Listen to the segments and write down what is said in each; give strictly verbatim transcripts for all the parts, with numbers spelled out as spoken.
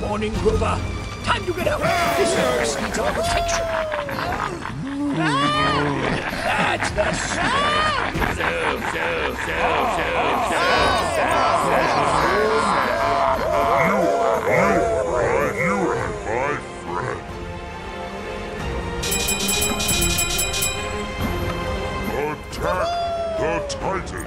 morning, Grover. Time to get up. This is needs our protection. That's the sound. So, so, so, so, so, so, You are my friend. Attack the Titan.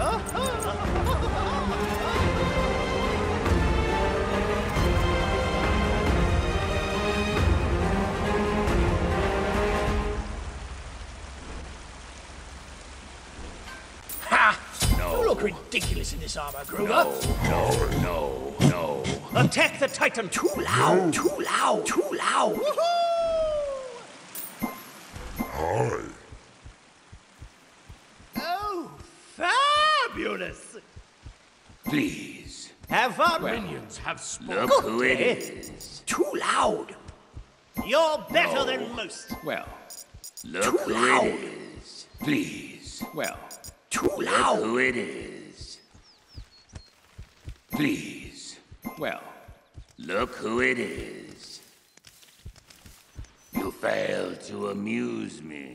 You look ridiculous in this armor, Grover. no, no, no, no. Attack the Titan. Too loud, too loud, too loud. Hi. Oh, fabulous. Please, Have our Well, minions have spoken. look who it is. Too loud. You're better than most. Well, look Too who loud. it is. Please, well, Too look loud. who it is. Please, well, look who it is. You failed to amuse me.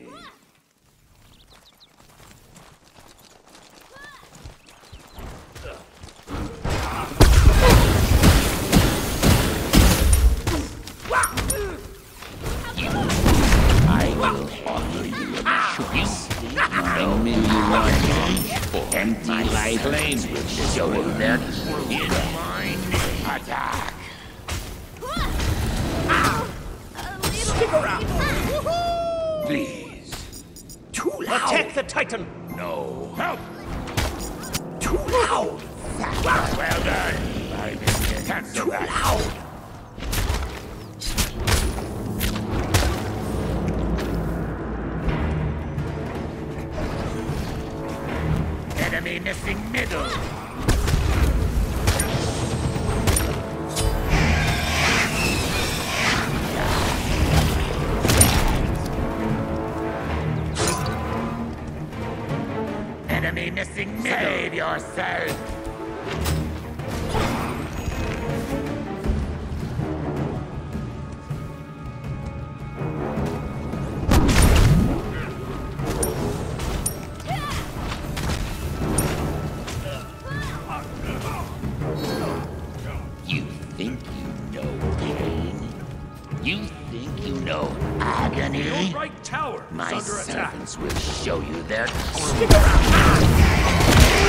I will offer you a choice. Nine million for empty life lanes will show you their truth. In my name. Attack! Stick around. Please. Too loud. Attack the Titan. No. Help! Too loud. Well done. I can cancel Too that. loud. Enemy missing middle. Enemy missing middle. Save yourself. You think you know pain? You think you know agony? Your right tower is My under attack. servants will show you their Stick around.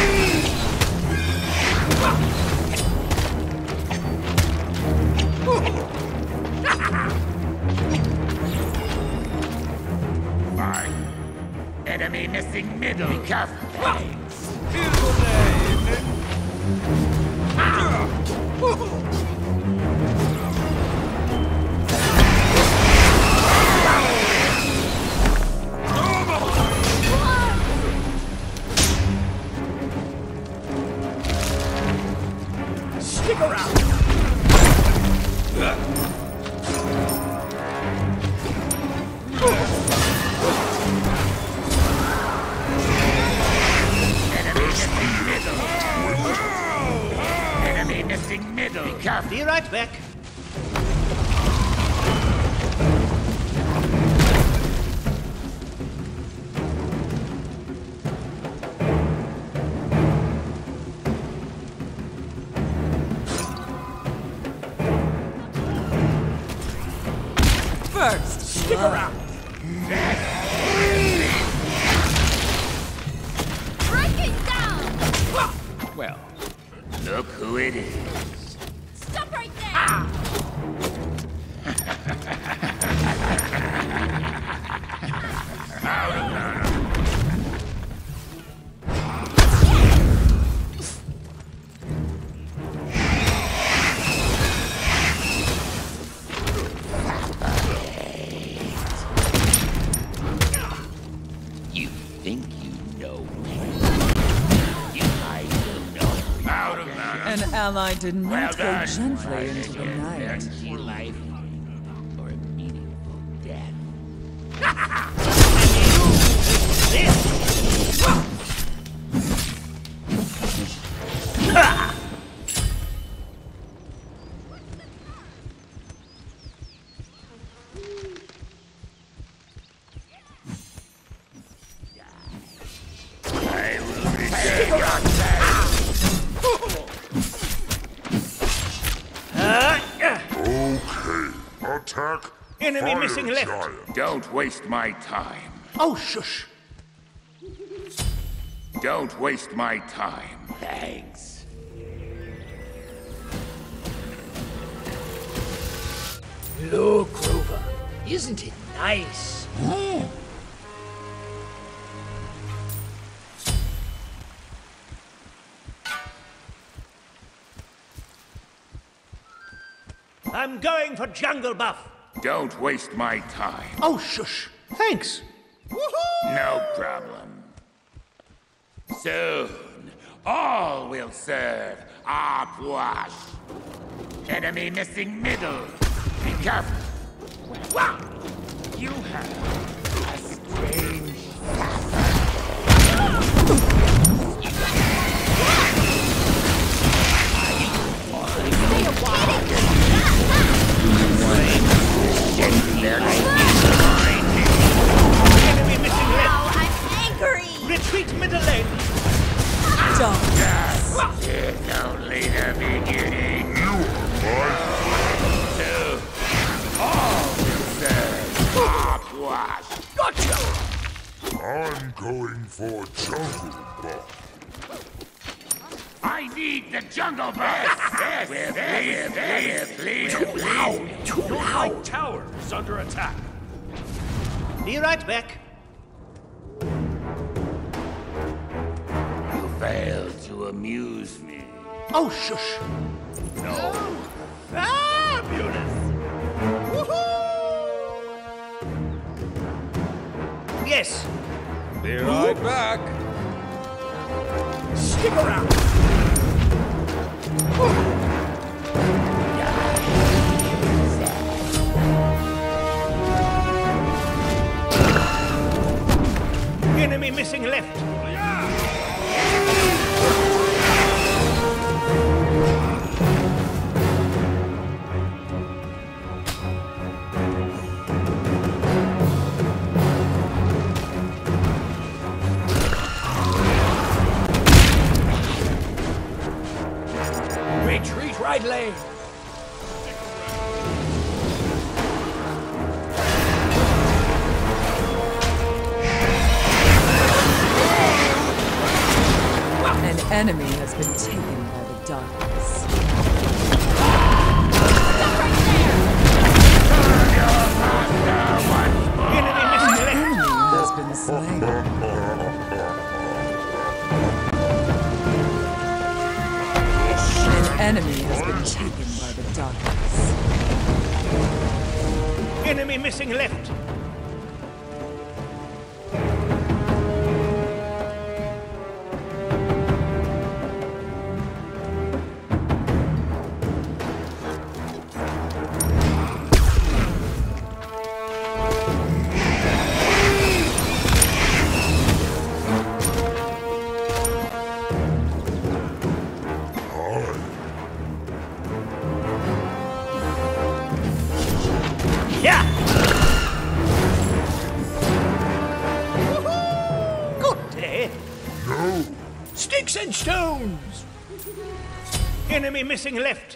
fine. Enemy missing middle. Be careful. Thanks. Stick around. Enemy missing middle. Enemy missing middle. Be careful. Be right back. First, Stick around. Break it down! Well, look who it is. Stop right there! You think you know me? You I will know. Out of an ally did not Well go done. gently into the night. Empty life or a meaningful death. Attack! Enemy Fire missing left. Giant. Don't waste my time. Oh, shush. Don't waste my time. Thanks. Look, Grover. Isn't it nice? I'm going for jungle buff. Don't waste my time. Oh, shush. Thanks. No problem. Soon, all will serve Upwash. Enemy missing middle. Be careful. Wow! You have a strange Enemy missing left. Wow, I'm angry. Retreat middle lane. Don't. It's only the beginning. You are my Soon, all will serve Upwash. Gotcha. I'm going for jungle buff. I need the jungle buff. Yes, yes, yes, yes, please, Too please. loud. Too Your loud. right tower is under attack. Be right back. You failed to amuse me. Oh, shush. No. Fabulous. Yes. Be right back. Stick around. Enemy missing left. Retreat right lane. An enemy has been taken by the darkness. Enemy missing left. Enemy has been slain. An enemy has been taken by the darkness. Enemy missing left. Yeah. Good day. No! Sticks and stones. Enemy missing left.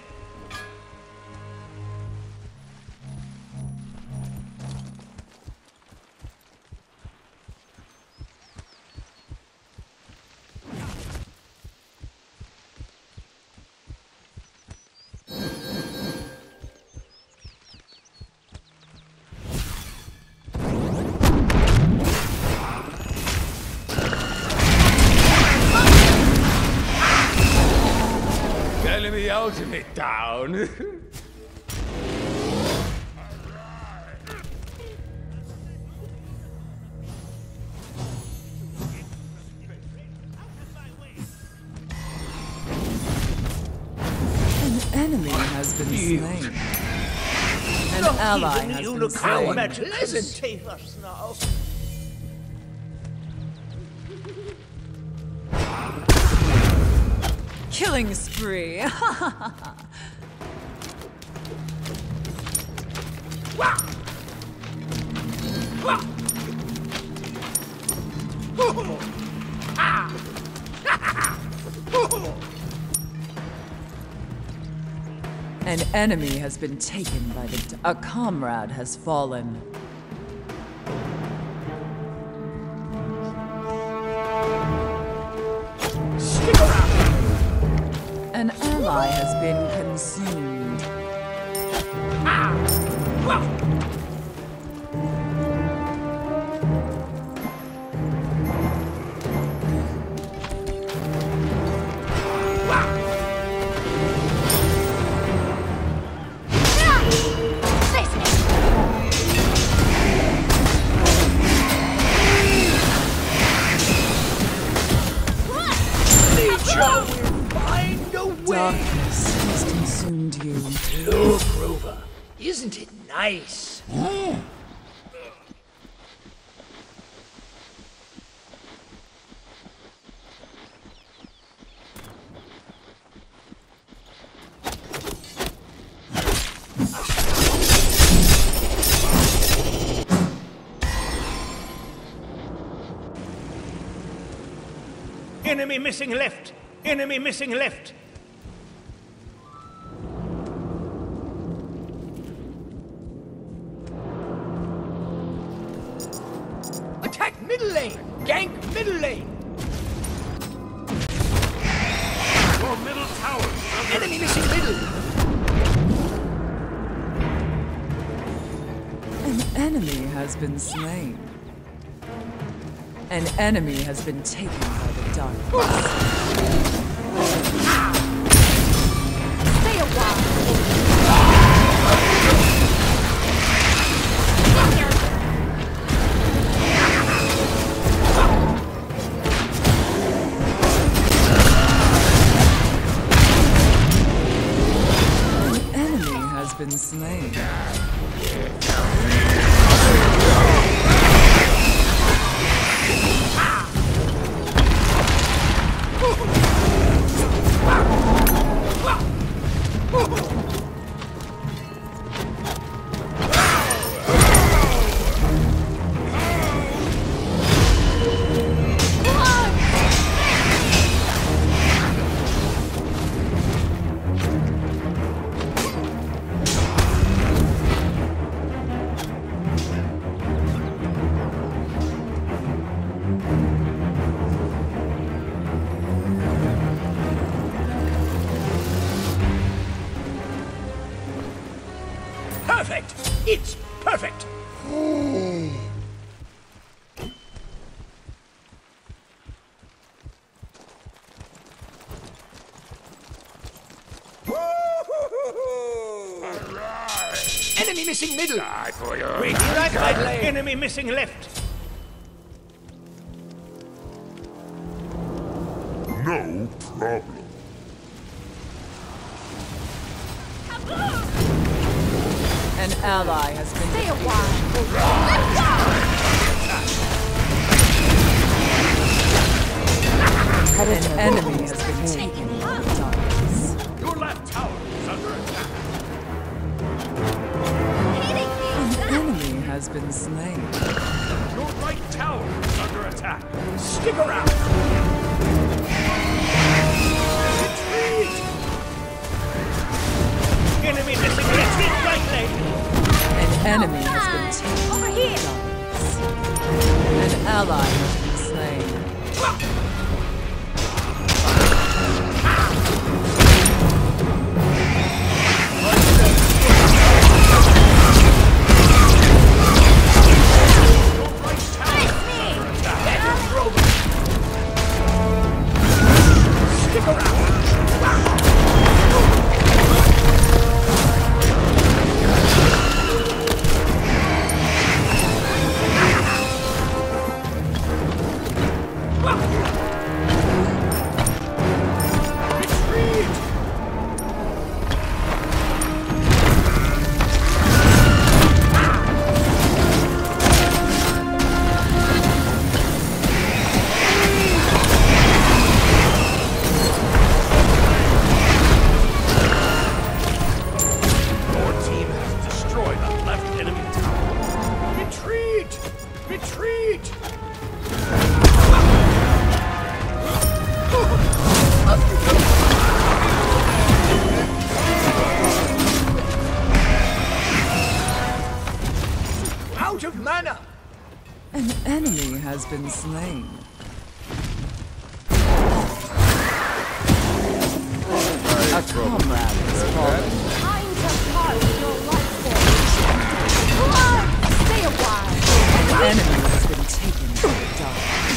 Enemy ultimate down. An enemy has been slain. An ally Even has you been look how slain. pleasant to us now. Killing spree. An enemy has been taken by the... d- A comrade has fallen. Stick around! An ally has been consumed. Ah! Well, Darkness has consumed you. look, Rover. Isn't it nice? Enemy missing left! Enemy missing left! Attack middle lane! Gank middle lane! Your middle tower is under Enemy missing middle! An enemy has been slain. An enemy has been taken by the darkness. Stay a while. An enemy has been slain. Perfect! It's perfect! Enemy missing middle! die for your Wait, right side lane! Enemy missing left! No problem. An ally has been Stay a while. An enemy has been taken by the darkness. Your left tower is under attack! An enemy has been slain. Your right tower is under attack! Stick around! Retreat! Enemy missing left! Right lane! An enemy has been taken Over by the here. darkness. An ally has been slain. Stick around! An enemy has been slain. A comrade has fallen. Time to carve your life force. Blood! Stay a while. An enemy has been taken by the darkness.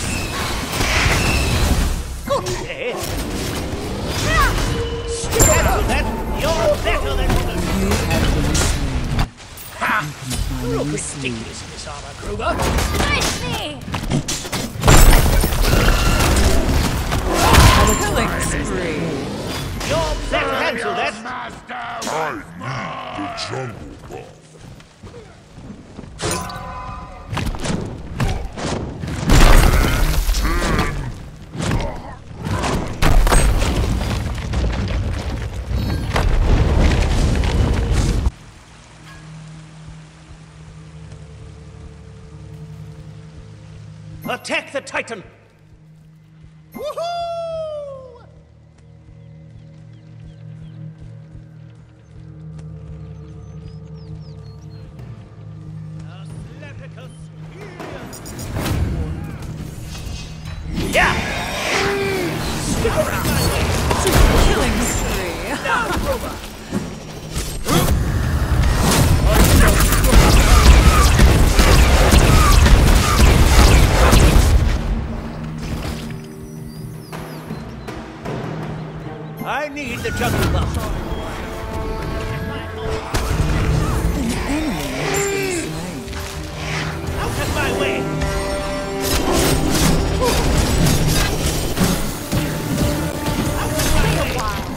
Okay. Cancel that! You're better than You have been slain. Ha! You can Real finally sleep. ridiculous in this armor, Kruger. Smash me! Killing spree. You're better. Cancel that! I need the jungle buff. Attack the Titan! Woohoo! Yeah! Stick around my way! Killing spree. Now, Kruger! I need the jungle buff. An enemy has been slain. Out of my way! Stay a while.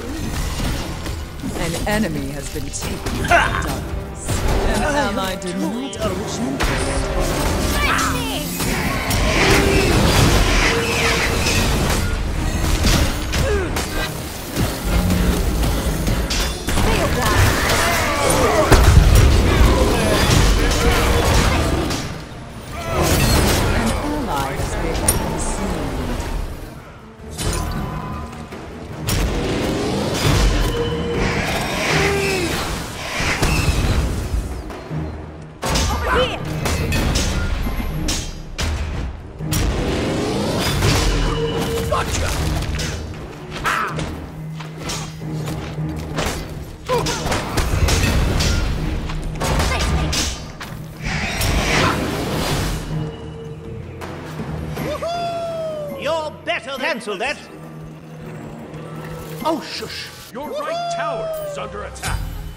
An enemy has been taken by the darkness. An ally did not go gentle. Smash me! Stay a while. An ally has been consumed. Over here! Gotcha! Smash me! You're better than... Cancel that! Oh, shush! Your right tower is under attack.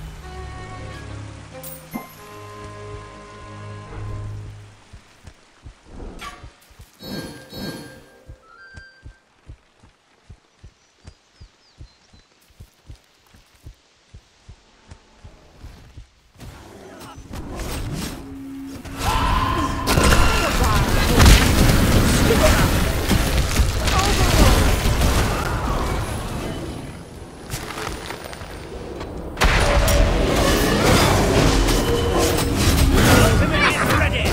Ultimate is ready!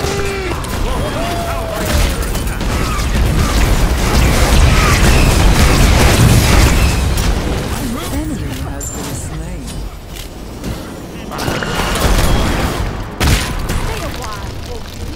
An enemy has been slain. Stay a while.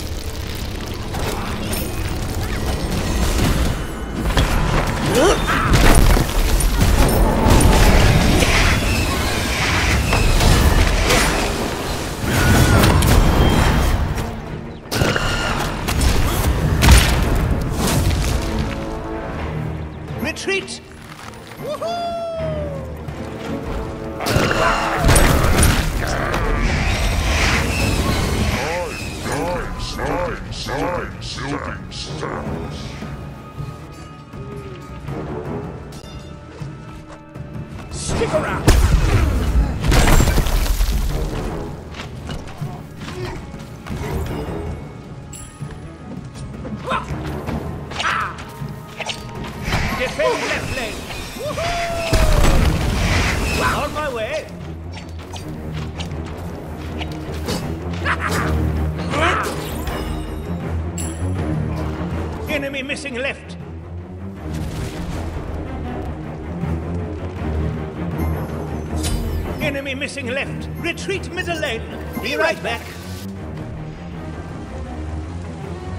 Retreat! Nine, nine, nine, silken stars. Stick around! Defend left lane! On my way! Enemy missing left! Enemy missing left! Retreat middle lane! Be right back!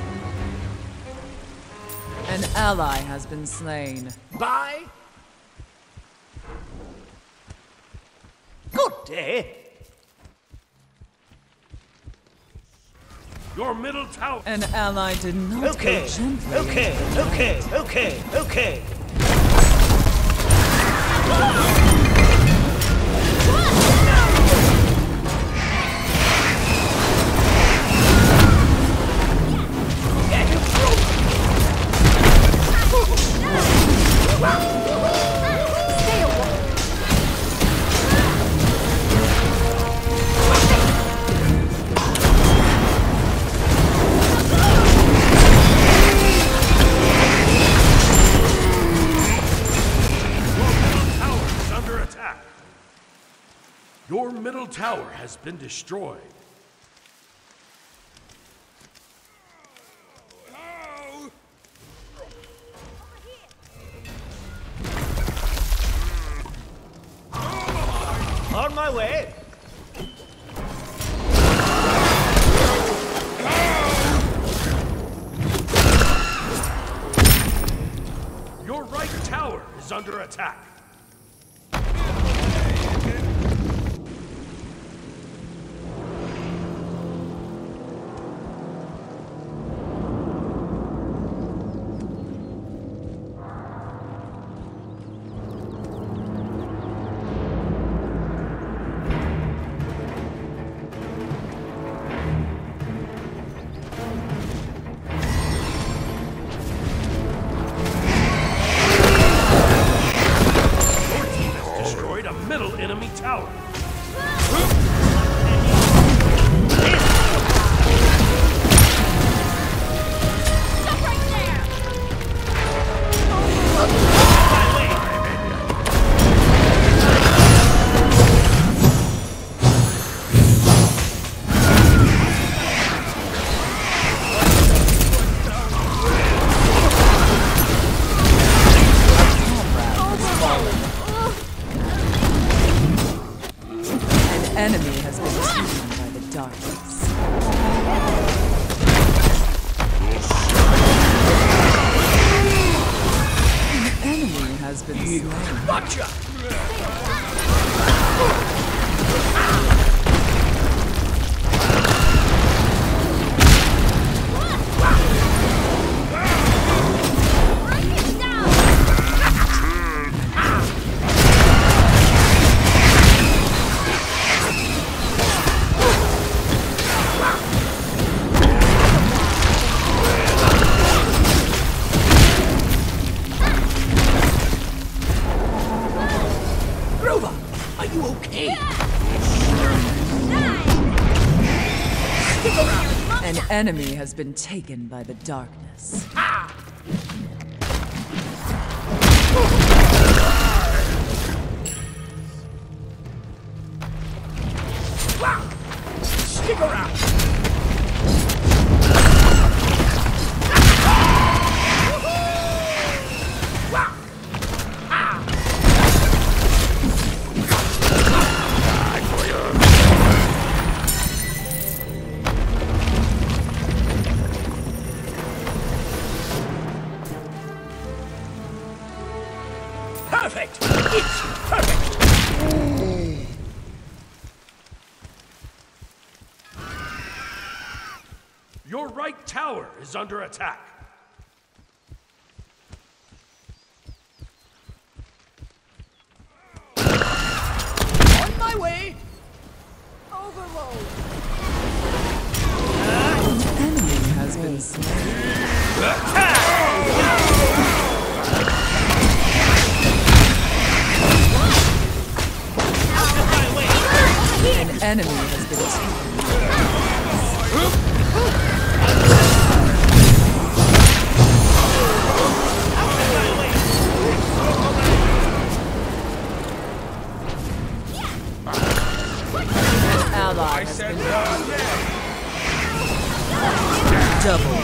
An ally has been slain. Bye. Good day. Your middle tower. An ally did not Okay, go gently. okay, okay, okay, okay. Your middle tower has been destroyed. On my way. Your right tower is under attack. Middle enemy tower. Stop right there! Enemy has been taken by the darkness. An enemy has been slain. Gotcha. Bring it down! Are you okay? An enemy has been taken by the darkness. Stick around! Perfect! It's perfect! Your right tower is under attack. On my way! Overload! An enemy has been slain. An enemy has been taken. An ally has been double.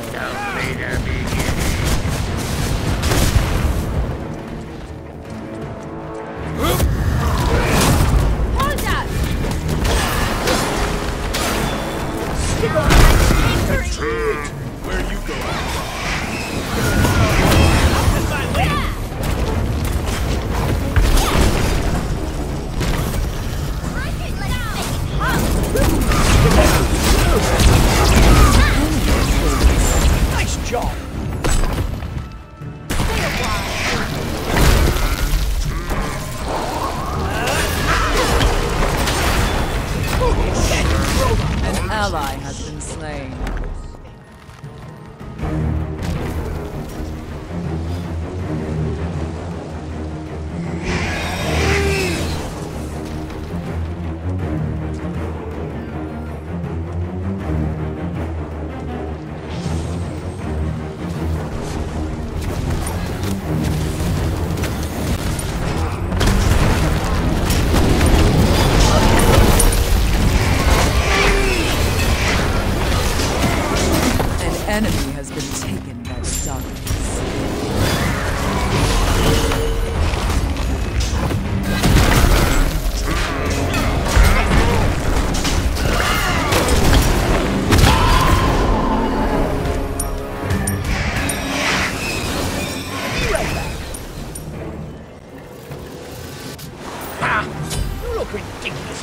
Hold up! Where you go? ally has been slain. Enemy has been taken by the darkness. Ha! You look ridiculous.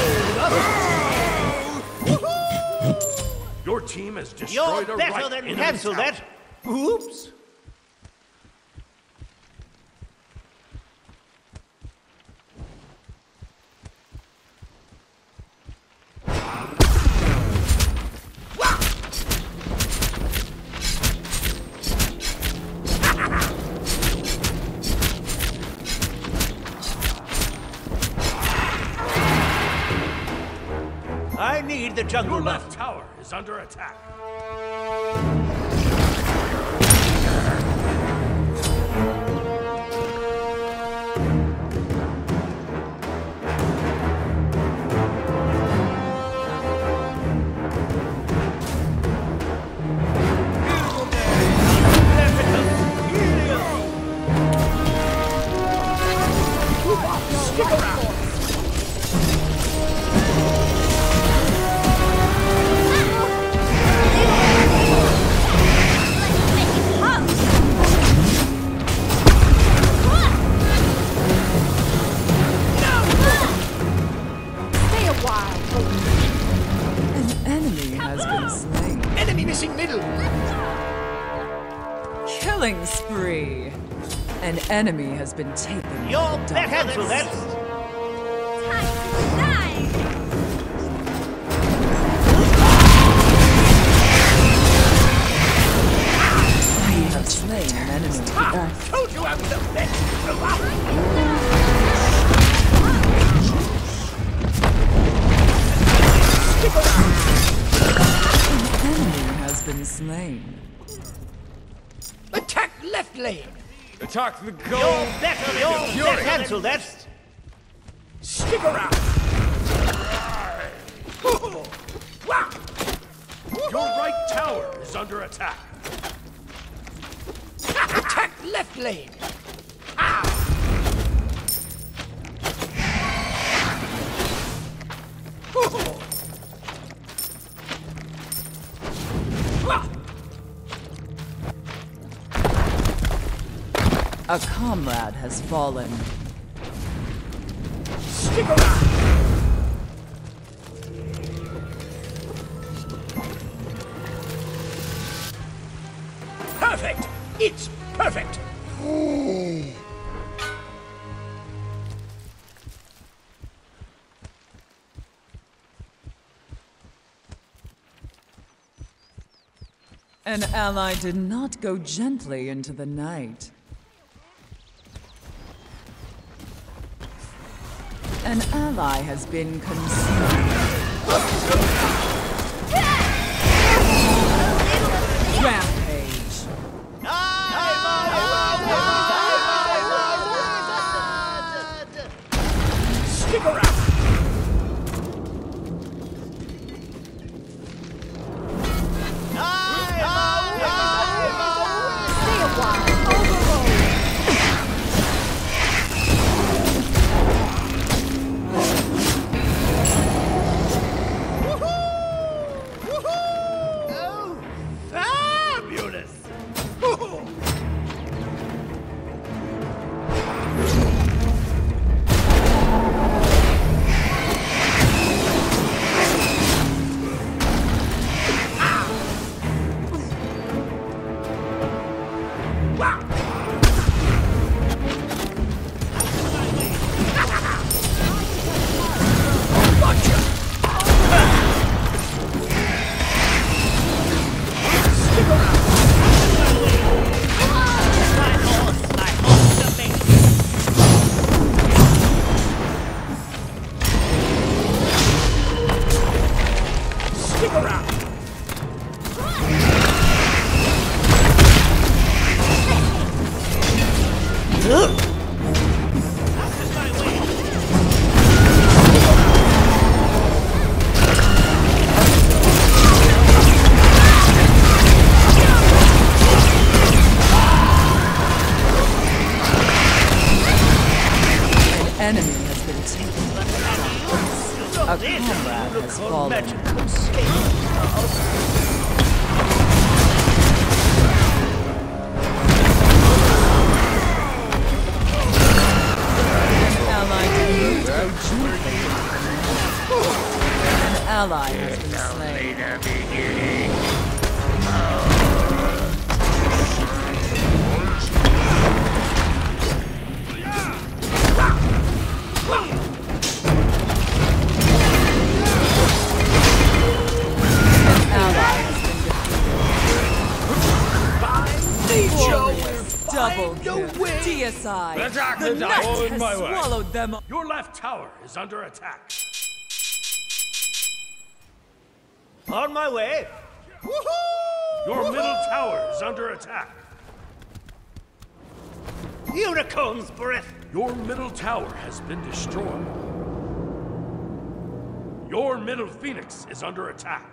Your team has destroyed You're a better right than enemy cancel tower. that. Oops. I need the jungle Your buff. left tower is under attack. Stick around. Stay a while. An enemy has been slain. Enemy missing middle. Killing spree. An enemy has been taken. You're by the better darkness. than that. We have slain an enemy. Ha! Told you I was the best. Stick around. An enemy has been slain. Attack left lane. Attack the You're goal. better. You're better. Cancel that. Stick around. Wow. Your right tower is under attack. Attack left lane. A comrade has fallen. Stick around. Perfect. It's perfect. An ally did not go gently into the night. An ally has been consumed. Rampage. Stick around. Stay a while. Overload. How's this? comrade Look has on fallen. magical escape. Ally defeated. An ally has been slain. Double kill. T S I. Attack, The attack. net On has my way. swallowed them. Your left tower is under attack. On my way. Woohoo! Your middle tower is under attack. Unicorn's breath. Your middle tower has been destroyed. Your middle phoenix is under attack.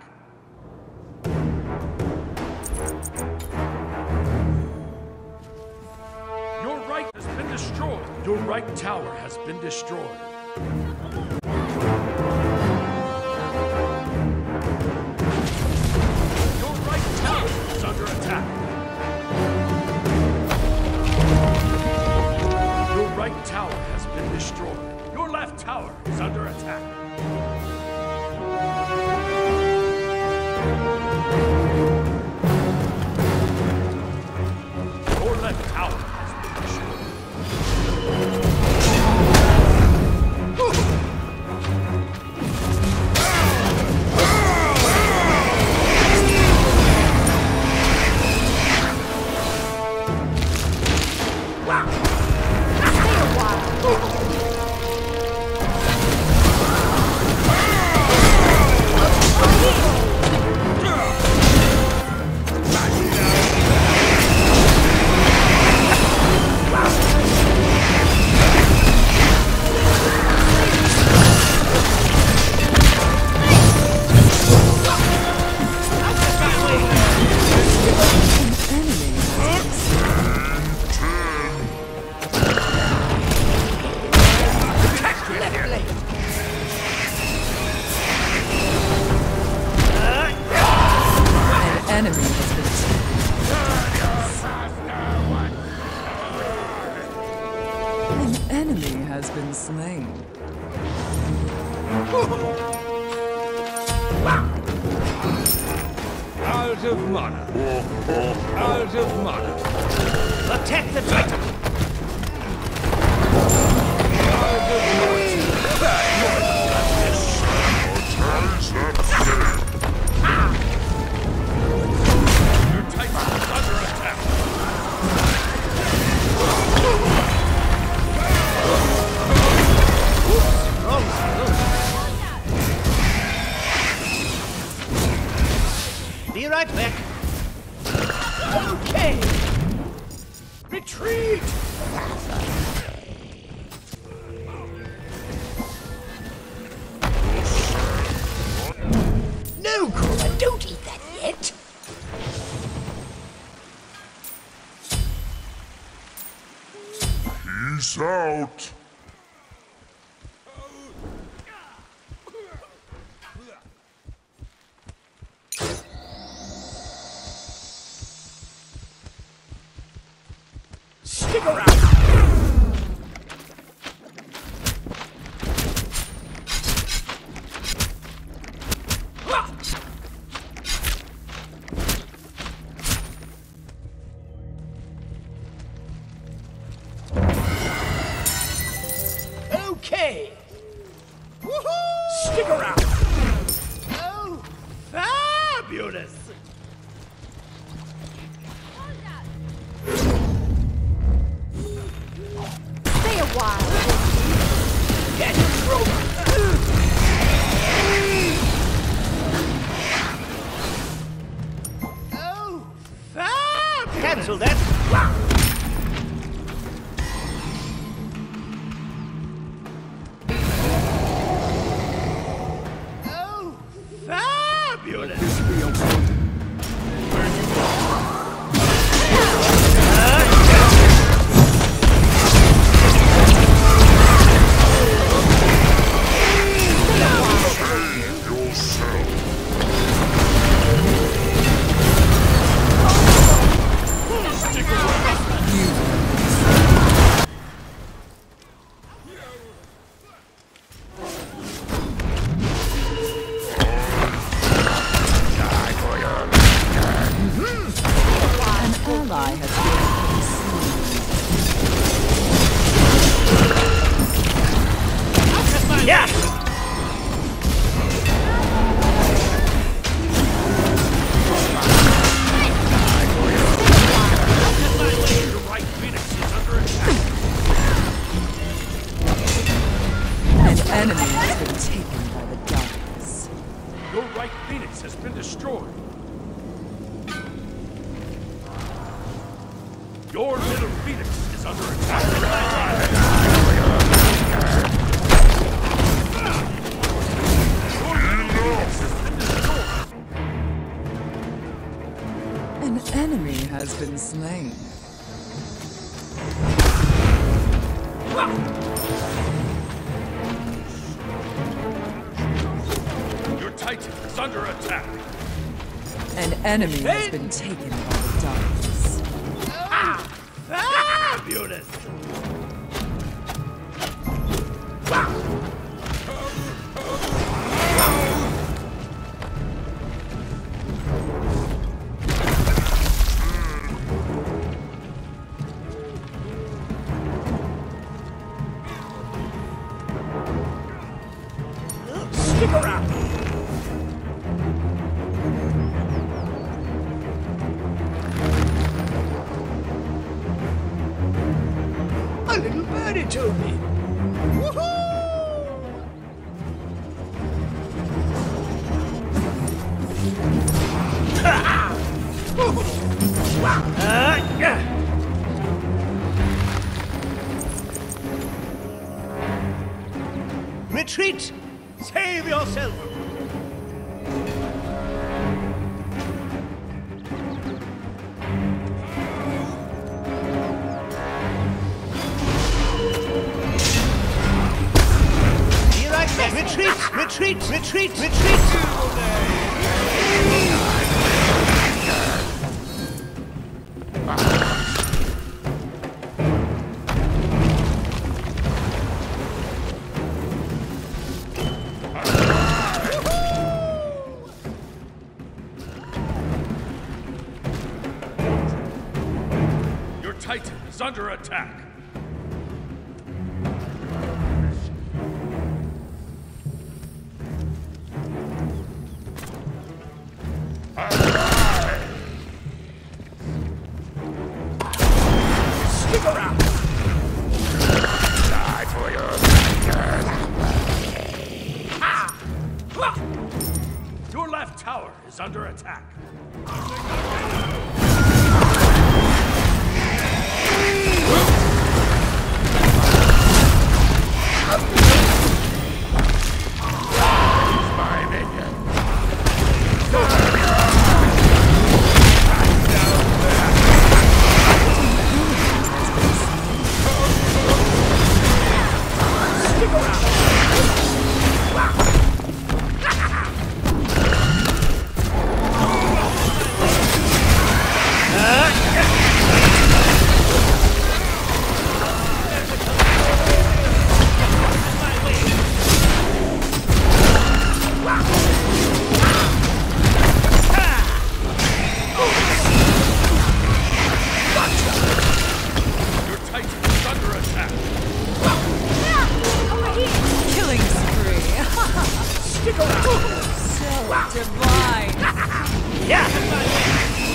Your right has been destroyed. Your right tower has been destroyed. Your right tower is under attack. Your right tower has been destroyed. Your left tower is under attack. Your left tower has been destroyed. Enemy has been An enemy has been slain. Out of mana. Out of mana. Attack the Titan. Out of mana. Your Titan is under attack. Be right back. Okay. Retreat! No, Cora, don't eat that yet. Peace out. Stick around. Okay. Woohoo! Stick around. Oh, fabulous. Stay a while. Get through. Oh, fab! Cancel that. Oh, fabulous. enemy has been taken by the darkness. Your right phoenix has been destroyed. Your middle phoenix is under attack. Your middle phoenix has been destroyed. An enemy has been slain. Your titan is under attack. An enemy has been taken by the darkness. Fabulous! Stick around! A little birdie told me. Woohoo! Uh, yeah. Retreat! Save yourself! Here I come! Retreat! Retreat! Retreat! Retreat! Your titan is under attack. Stick around! Die for your Your left tower is under attack. my minion. Your titan is under attack. Killing spree. Stick around! So divine. Yeah!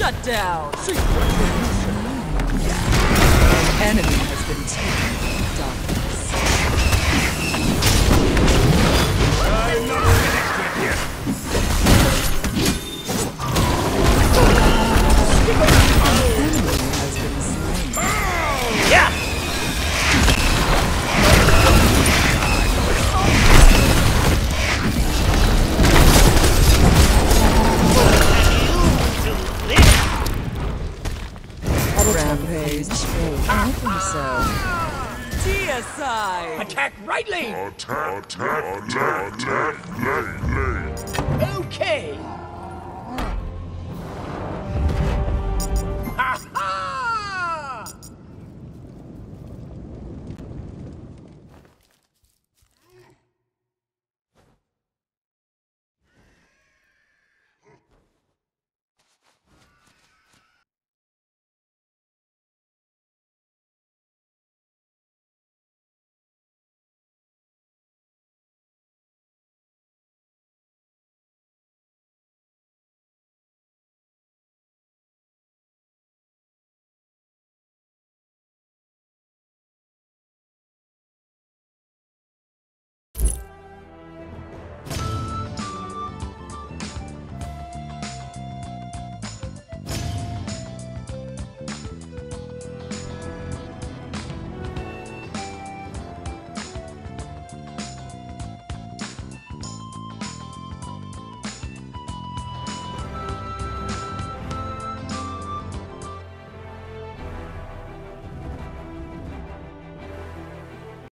Shut down. Enemy has been taken. Darkness. I'm not finished with you. Enemy has been slain. Yeah! Rampage. I think so. Deicide. Attack right lane! Attack, attack, attack, attack, lane, lane. Okay,